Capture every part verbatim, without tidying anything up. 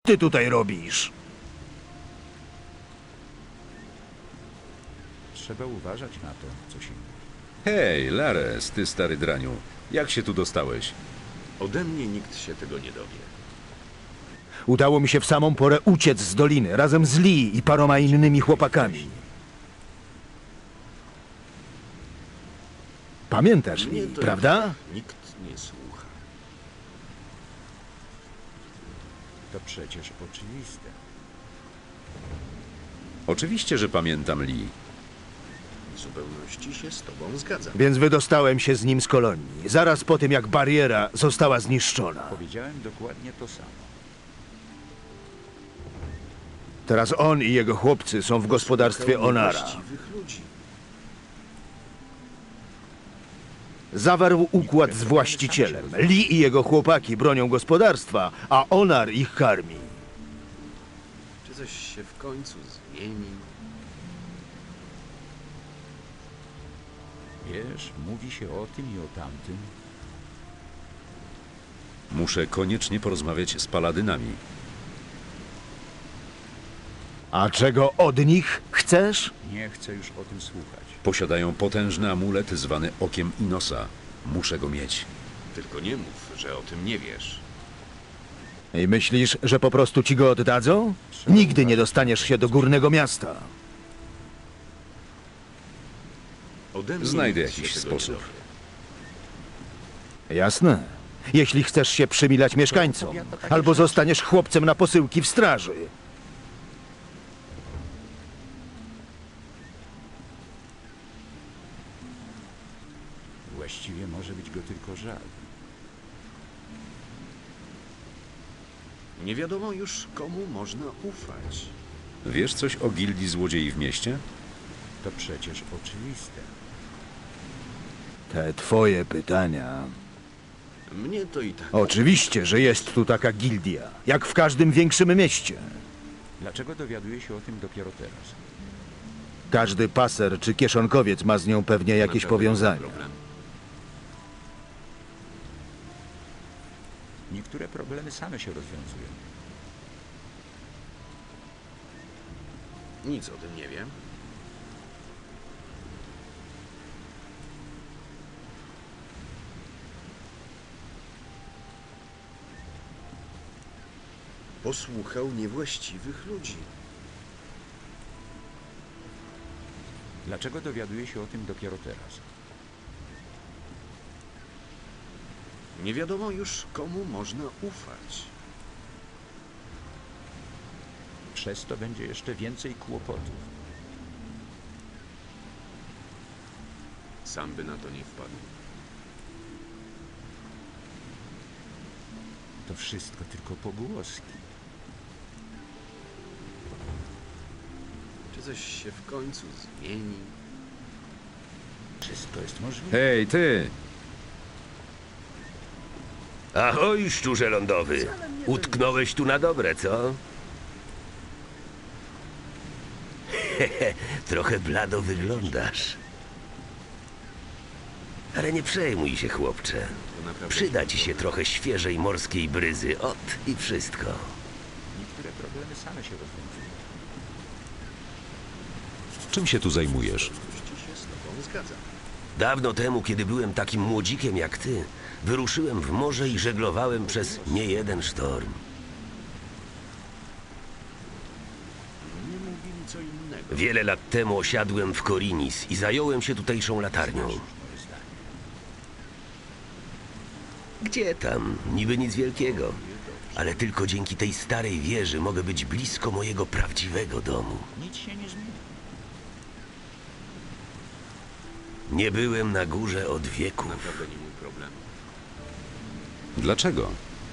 ty tutaj robisz? Trzeba uważać na to, co się mówi. Hej, Lares, ty stary draniu. Jak się tu dostałeś? Ode mnie nikt się tego nie dowie. Udało mi się w samą porę uciec z doliny, razem z Lee i paroma innymi chłopakami. Pamiętasz Mnie Lee, to prawda? Nikt nie słucha. To przecież oczywiste. Oczywiście, że pamiętam Lee. W zupełności się z tobą zgadzam. Więc wydostałem się z nim z kolonii, zaraz po tym jak bariera została zniszczona. Powiedziałem dokładnie to samo. Teraz on i jego chłopcy są w gospodarstwie Szukał Onara. niewłaściwych ludzi. Zawarł układ z właścicielem. Lee i jego chłopaki bronią gospodarstwa, a Onar ich karmi. Czy coś się w końcu zmieni? Wiesz, mówi się o tym i o tamtym. Muszę koniecznie porozmawiać z paladynami. A czego od nich chcesz? Nie chcę już o tym słuchać. Posiadają potężny amulet zwany Okiem Inosa. Muszę go mieć. Tylko nie mów, że o tym nie wiesz. I myślisz, że po prostu ci go oddadzą? Nigdy nie dostaniesz się do górnego miasta. Ode mnie Znajdę nikt się jakiś tego nie sposób. dowie. Jasne. Jeśli chcesz się przymilać mieszkańcom, albo zostaniesz chłopcem na posyłki w straży. Właściwie może być go tylko żal. Nie wiadomo już, komu można ufać. Wiesz coś o gildii złodziei w mieście? To przecież oczywiste. Te twoje pytania. Mnie to i tak... Oczywiście, że jest tu taka gildia, jak w każdym większym mieście. Dlaczego dowiaduję się o tym dopiero teraz? Każdy paser czy kieszonkowiec ma z nią pewnie jakieś Naprawdę powiązania. problem. Niektóre problemy same się rozwiązują. Nic o tym nie wiem. Posłuchał niewłaściwych ludzi. Dlaczego dowiaduję się o tym dopiero teraz? Nie wiadomo już, komu można ufać. Przez to będzie jeszcze więcej kłopotów. Sam by na to nie wpadł. To wszystko tylko pogłoski. Czy coś się w końcu zmieni? Wszystko jest możliwe. Hej, ty! Ahoj, szczurze lądowy. Utknąłeś tu na dobre, co? Hehe, trochę blado wyglądasz. Ale nie przejmuj się, chłopcze. To naprawdę Przyda ci się trochę świeżej morskiej bryzy. Ot i wszystko. Niektóre problemy same się rozwiązują. Czym się tu zajmujesz? Ci się z tobą zgadzam. Dawno temu, kiedy byłem takim młodzikiem jak ty, wyruszyłem w morze i żeglowałem przez niejeden sztorm. Nie mówili co innego. Wiele lat temu osiadłem w Korinis i zająłem się tutejszą latarnią. Moje zdanie. Gdzie tam? Niby nic wielkiego. Ale tylko dzięki tej starej wieży mogę być blisko mojego prawdziwego domu. Nic się nie zmieni. Nie byłem na górze od wieków. Naprawdę nie mój problem. Dlaczego?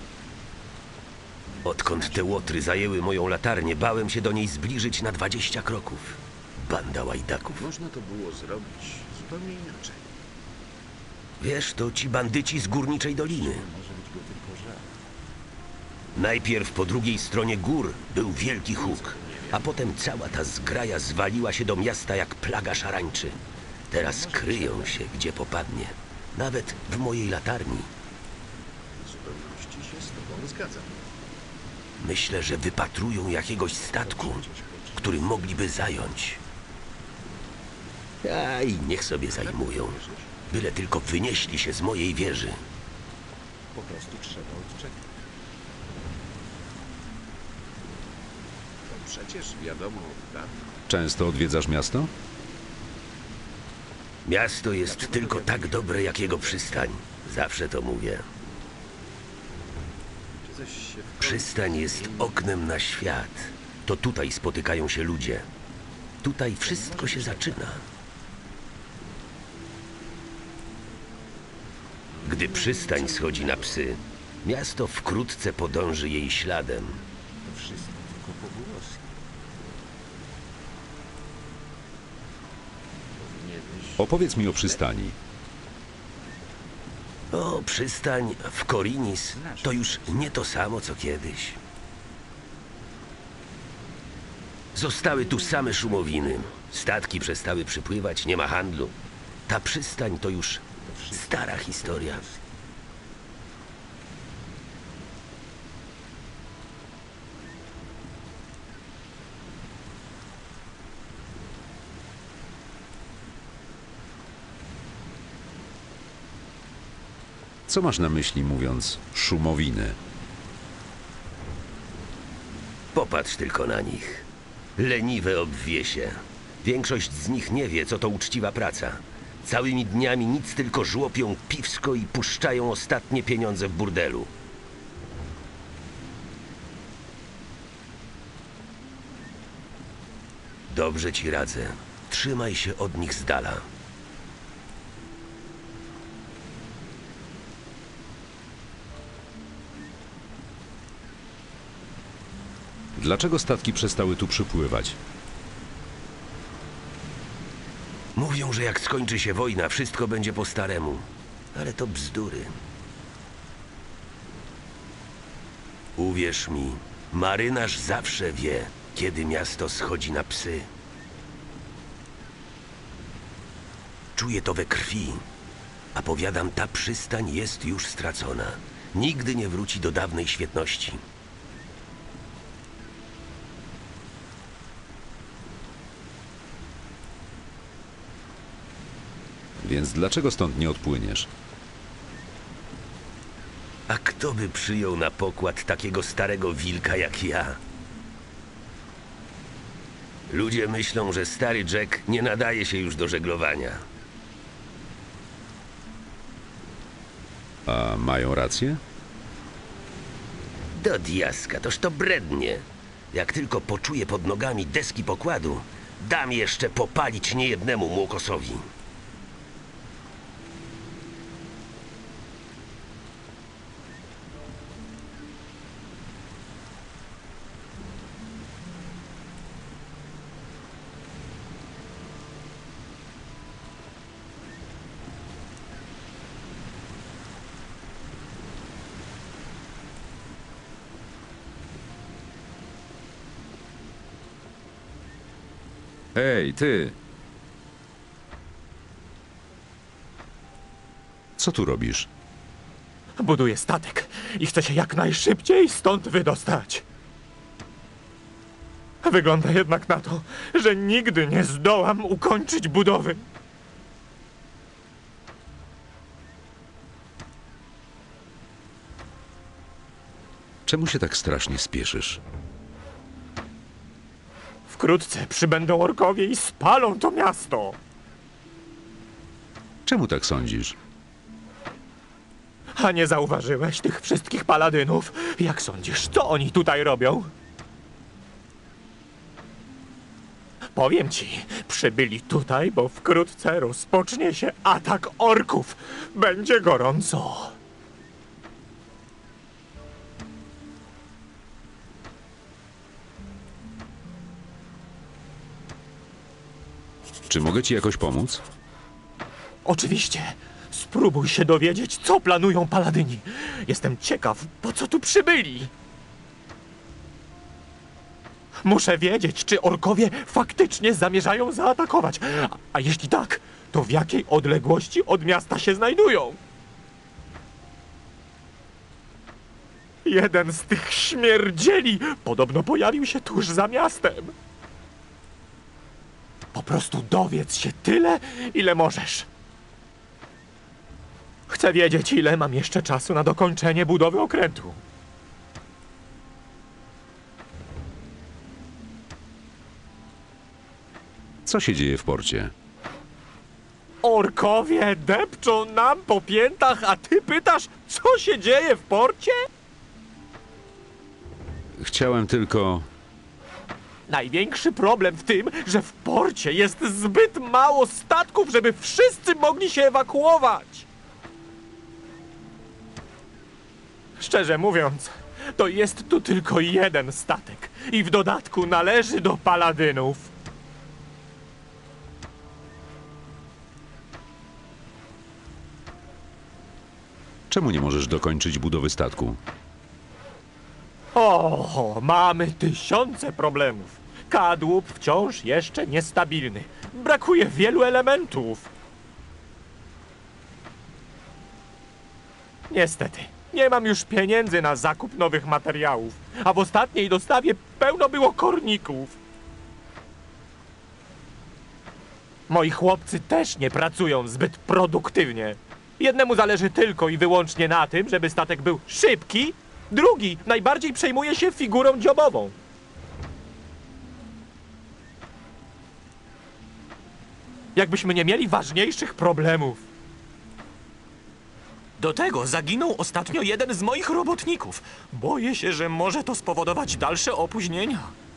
Odkąd te łotry zajęły moją latarnię, bałem się do niej zbliżyć na dwadzieścia kroków. Banda łajdaków. Można to było zrobić zupełnie inaczej. Wiesz, to ci bandyci z Górniczej Doliny. Może być go tylko żal. Najpierw po drugiej stronie gór był wielki huk, a potem cała ta zgraja zwaliła się do miasta jak plaga szarańczy. Teraz kryją się, gdzie popadnie. Nawet w mojej latarni. W zupełności się z tobą zgadzam. Myślę, że wypatrują jakiegoś statku, który mogliby zająć. A i niech sobie zajmują. Byle tylko wynieśli się z mojej wieży. Po prostu trzeba odczekać. To przecież wiadomo, tak? Często odwiedzasz miasto? Miasto jest tylko tak dobre, jak jego przystań. Zawsze to mówię. Czy coś się w końcu... Przystań jest oknem na świat. To tutaj spotykają się ludzie. Tutaj wszystko się zaczyna. Gdy przystań schodzi na psy, miasto wkrótce podąży jej śladem. To wszystko tylko pogłoski. Powinieneś... Opowiedz mi o przystani. O, przystań w Korinis to już nie to samo, co kiedyś. Zostały tu same szumowiny. Statki przestały przypływać, nie ma handlu. Ta przystań to już stara historia. Co masz na myśli, mówiąc szumowiny? Popatrz tylko na nich. Leniwe obwiesie. Większość z nich nie wie, co to uczciwa praca. Całymi dniami nic tylko żłopią piwsko i puszczają ostatnie pieniądze w burdelu. Dobrze ci radzę. Trzymaj się od nich z dala. Dlaczego statki przestały tu przypływać? Mówią, że jak skończy się wojna, wszystko będzie po staremu. Ale to bzdury. Uwierz mi, marynarz zawsze wie, kiedy miasto schodzi na psy. Czuję to we krwi. A powiadam, ta przystań jest już stracona. Nigdy nie wróci do dawnej świetności. Więc dlaczego stąd nie odpłyniesz? A kto by przyjął na pokład takiego starego wilka jak ja? Ludzie myślą, że stary Jack nie nadaje się już do żeglowania. A mają rację? Do diaska, toż to brednie. Jak tylko poczuję pod nogami deski pokładu, dam jeszcze popalić niejednemu młokosowi. Ej, ty! Co tu robisz? Buduję statek i chcę się jak najszybciej stąd wydostać. Wygląda jednak na to, że nigdy nie zdołam ukończyć budowy. Czemu się tak strasznie spieszysz? Wkrótce przybędą orkowie i spalą to miasto. Czemu tak sądzisz? A nie zauważyłeś tych wszystkich paladynów? Jak sądzisz, co oni tutaj robią? Powiem ci, przybyli tutaj, bo wkrótce rozpocznie się atak orków. Będzie gorąco. Czy mogę ci jakoś pomóc? Oczywiście. Spróbuj się dowiedzieć, co planują paladyni. Jestem ciekaw, po co tu przybyli. Muszę wiedzieć, czy orkowie faktycznie zamierzają zaatakować. A, a jeśli tak, to w jakiej odległości od miasta się znajdują? Jeden z tych śmierdzieli podobno pojawił się tuż za miastem. Po prostu dowiedz się tyle, ile możesz. Chcę wiedzieć, ile mam jeszcze czasu na dokończenie budowy okrętu. Co się dzieje w porcie? Orkowie depczą nam po piętach, a ty pytasz, co się dzieje w porcie? Chciałem tylko... Największy problem w tym, że w porcie jest zbyt mało statków, żeby wszyscy mogli się ewakuować. Szczerze mówiąc, to jest tu tylko jeden statek i w dodatku należy do paladynów. Czemu nie możesz dokończyć budowy statku? O, mamy tysiące problemów. Kadłub wciąż jeszcze niestabilny. Brakuje wielu elementów. Niestety, nie mam już pieniędzy na zakup nowych materiałów, a w ostatniej dostawie pełno było korników. Moi chłopcy też nie pracują zbyt produktywnie. Jednemu zależy tylko i wyłącznie na tym, żeby statek był szybki, drugi najbardziej przejmuje się figurą dziobową. Jakbyśmy nie mieli ważniejszych problemów. Do tego zaginął ostatnio jeden z moich robotników. Boję się, że może to spowodować dalsze opóźnienia.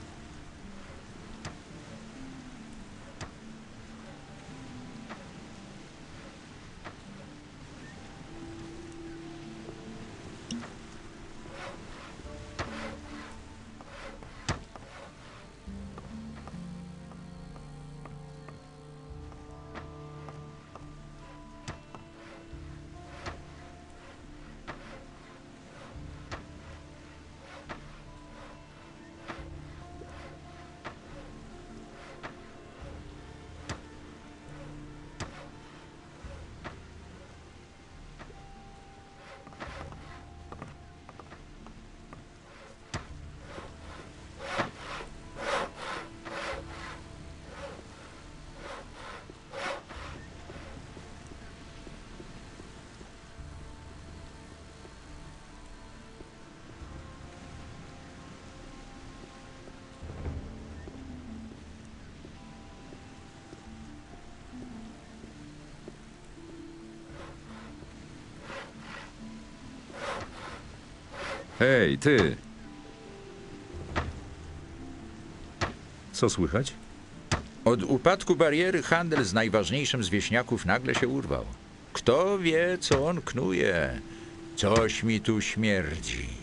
Hej, ty! Co słychać? Od upadku bariery handel z najważniejszym z wieśniaków nagle się urwał. Kto wie, co on knuje? Coś mi tu śmierdzi.